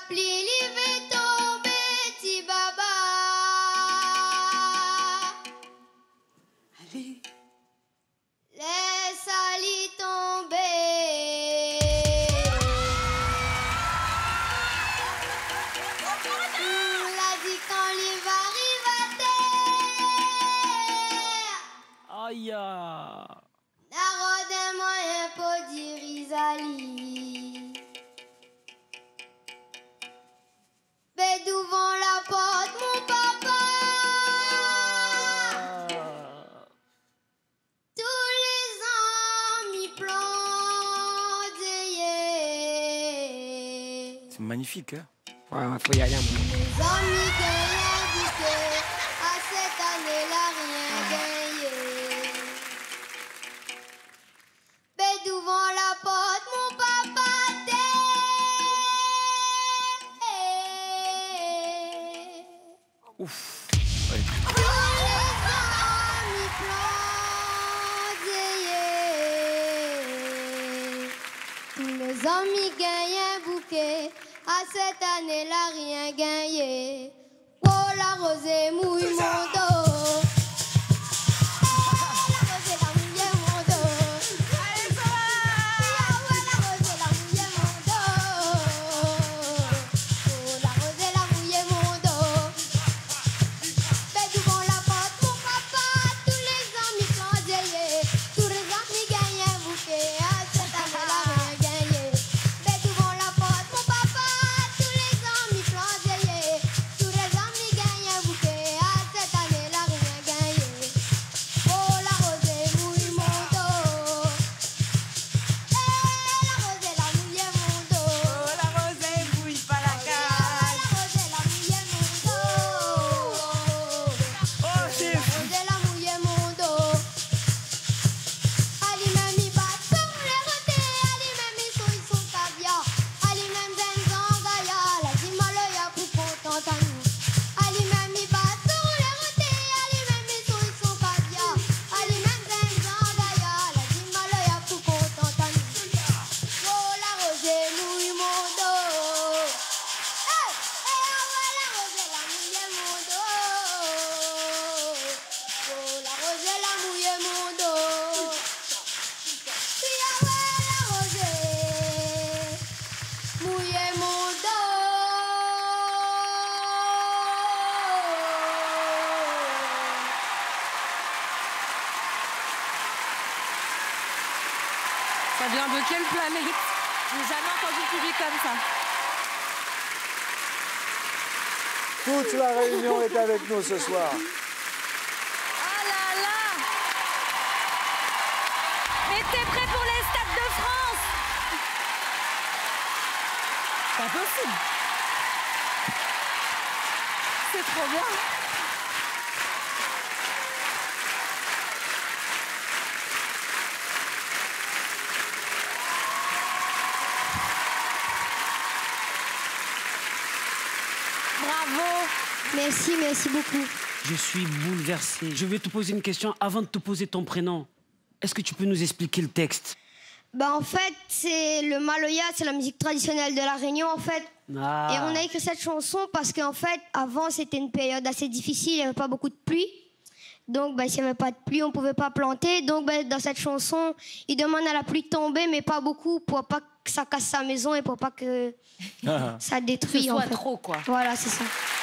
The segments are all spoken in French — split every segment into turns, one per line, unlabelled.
pluie, il va tomber, petit baba.
Allez.
Laisse-lui tomber. L'a dit quand il va arriver à terre.
Aïe.
Narode un moyen pour dire Isali. Mais devant la porte, mon papa. Tous les amis plantés.
C'est magnifique, hein?
Ouais, faut y aller un moment.
Les amis gagnent goûté. À cette année-là, rien gagné. Mais devant la porte, mon papa
Ouf.
tous les amis plantés. Tous les amis gagnent un bouquet. À cette année-là, rien gagné. Oh, la rosée mouille mon dos. La rosée, la mouille mon dos. Allez, ça va. La rosée, la mouille mon dos. Oh, la rosée, la mouille mon dos. Mais devant la porte, mon papa, tous les amis plantés. Tous les amis gagnent un bouquet. À cette année-là, rien gagné. Mais devant la porte, mon papa, tous les amis plantés. Tous les amis gagnent un bouquet. À cette année-là, rien gagné. Oh, la rosée mouille mon dos. La rosée, la mouille mon dos.
Oh, la rosée bouille pas la cage.
La rosée, la mouille mon dos.
Oh, c'est
Rosée, la mouille mon dos. Ali même il bat sur les rotés. Ali même ils sont caviar. Ali même zinzan gaya. La dimaloya pour content à nous. Ali même il bat sur les rotés. Ali même ils sont caviar. Ali même zinzan gaya. La dimaloya pour content à nous. Oh la rosée mouille mon dos. Hey, hey, ah ouais, la rosée la mouille mon dos. Oh la rosée la mouille mon dos. Puis ah ouais, la rosée mouille mon dos.
Ça vient de quelle planète? J'ai jamais entendu le public comme ça.
Toute la Réunion est avec nous ce soir.
Ah là là! Mais t'es prêt pour les Stades de France? Pas possible. C'est trop bien. Bravo.
Merci, merci beaucoup.
Je suis bouleversé. Je vais te poser une question avant de te poser ton prénom. Est-ce que tu peux nous expliquer le texte?
Bah en fait, c'est le maloya, c'est la musique traditionnelle de la Réunion en fait.
Ah.
Et on a écrit cette chanson parce qu'en fait, avant c'était une période assez difficile, il n'y avait pas beaucoup de pluie. Donc bah, s'il n'y avait pas de pluie, on ne pouvait pas planter. Donc bah, dans cette chanson, il demande à la pluie de tomber, mais pas beaucoup, pour pas que ça casse sa maison et pour pas que ça détruise.
Ce soit
en fait.
trop, quoi.
Voilà, c'est ça.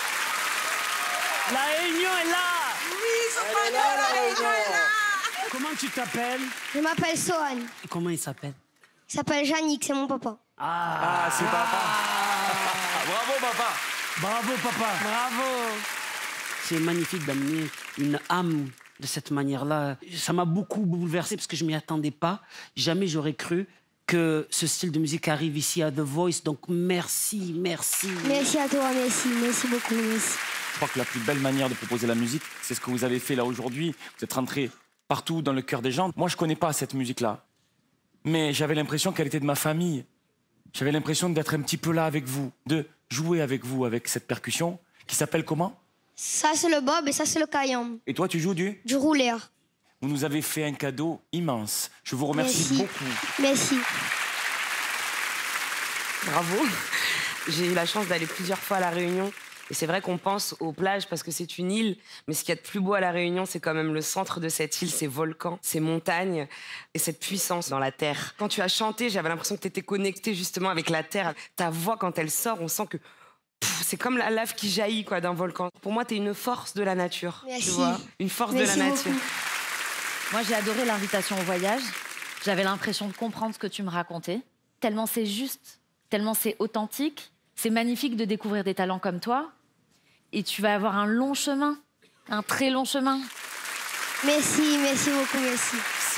La Réunion est là.
Elle est là, la Réunion.
Comment tu t'appelles?
Je m'appelle Sohan.
Comment il s'appelle?
Il s'appelle Yannick, c'est mon papa.
Ah, c'est papa. Bravo, papa.
Bravo, papa.
Bravo.
C'est magnifique d'amener une âme de cette manière-là. Ça m'a beaucoup bouleversé parce que je ne m'y attendais pas. Jamais j'aurais cru que ce style de musique arrive ici à The Voice. Donc merci, merci.
Merci à toi, merci. Merci beaucoup, merci.
Je crois que la plus belle manière de proposer la musique, c'est ce que vous avez fait là aujourd'hui. Vous êtes rentré partout dans le cœur des gens. Moi, je ne connais pas cette musique-là. Mais j'avais l'impression qu'elle était de ma famille. J'avais l'impression d'être un petit peu là avec vous, de jouer avec vous, avec cette percussion qui s'appelle comment?
Ça, c'est le bob et ça, c'est le kayam.
Et toi, tu joues du
rouleur.
Vous nous avez fait un cadeau immense. Je vous remercie
Merci.
beaucoup.
Merci.
Bravo.
J'ai eu la chance d'aller plusieurs fois à La Réunion. Et c'est vrai qu'on pense aux plages parce que c'est une île. Mais ce qu'il y a de plus beau à La Réunion, c'est quand même le centre de cette île, ces volcans, ces montagnes et cette puissance dans la terre. Quand tu as chanté, j'avais l'impression que tu étais connecté justement avec la terre. Ta voix, quand elle sort, on sent que c'est comme la lave qui jaillit quoi, d'un volcan. Pour moi, tu es une force de la nature.
Merci.
Tu vois, une force
Merci
de la nature.
beaucoup.
Moi, j'ai adoré l'invitation au voyage. J'avais l'impression de comprendre ce que tu me racontais. Tellement c'est juste, tellement c'est authentique. C'est magnifique de découvrir des talents comme toi. Et tu vas avoir un long chemin, un très long chemin.
Merci, merci beaucoup, merci.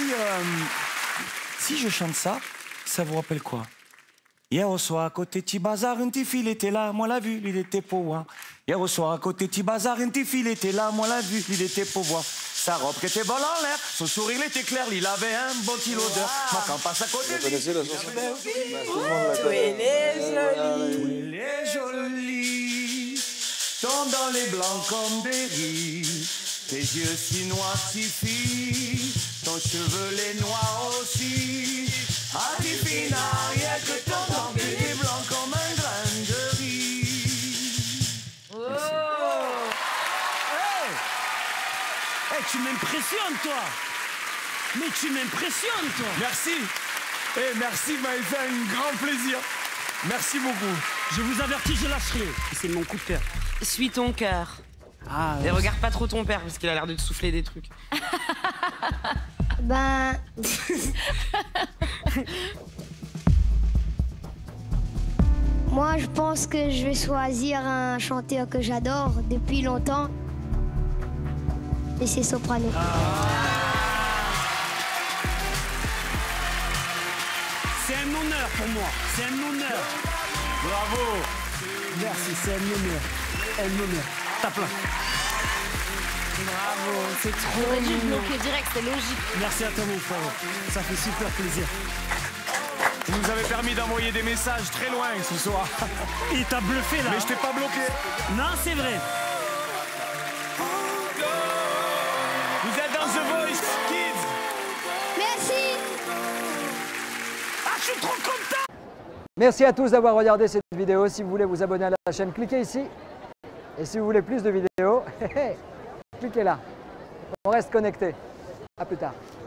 Si je chante ça, ça vous rappelle quoi? Hier au soir, à côté de Bazar, une petite fille était là, moi l'a vu, il était pour voir. Hier au soir, à côté de Bazar, une petite fille était là, moi l'a vu, il était pour voir. Sa robe qui était bonne en l'air, son sourire il était clair, il avait un bon petit odeur. Ma quand passe à côté.
Vous connaissez la chanson? Tout le monde la
Tu es
connaît.
Elle est jolie, tombe dans les blancs comme des riz. Tes yeux si noirs, si fins, ton cheveu noir aussi. À tes filles n'arrière que ton temps que des blancs comme un grain de riz.
Hey, tu m'impressionnes, toi. Mais tu m'impressionnes, toi.
Merci. Et merci, vous m'avez fait un grand plaisir. Merci beaucoup.
Je vous avertis, je lâcherai. C'est mon coup de cœur.
Suis ton cœur.
Ah,
Et regarde pas trop ton père parce qu'il a l'air de te souffler des trucs.
Ben... Moi, je pense que je vais choisir un chanteur que j'adore depuis longtemps. Et c'est Soprano.
c'est un honneur pour moi. C'est un honneur.
Bravo.
Merci, c'est un honneur. Un honneur. Tape là.
Bravo, c'est trop
J'aurais dû
mignon.
bloquer direct, c'est logique.
Merci à toi, mon frère. Ça fait super plaisir.
Vous nous avez permis d'envoyer des messages très loin ce soir.
Il t'a bluffé, là.
Mais je t'ai pas bloqué.
Non, c'est vrai.
Vous êtes dans The Voice Kids.
Merci.
Ah, je suis trop content.
Merci à tous d'avoir regardé cette vidéo. Si vous voulez vous abonner à la chaîne, cliquez ici. Et si vous voulez plus de vidéos, cliquez là. On reste connecté. À plus tard.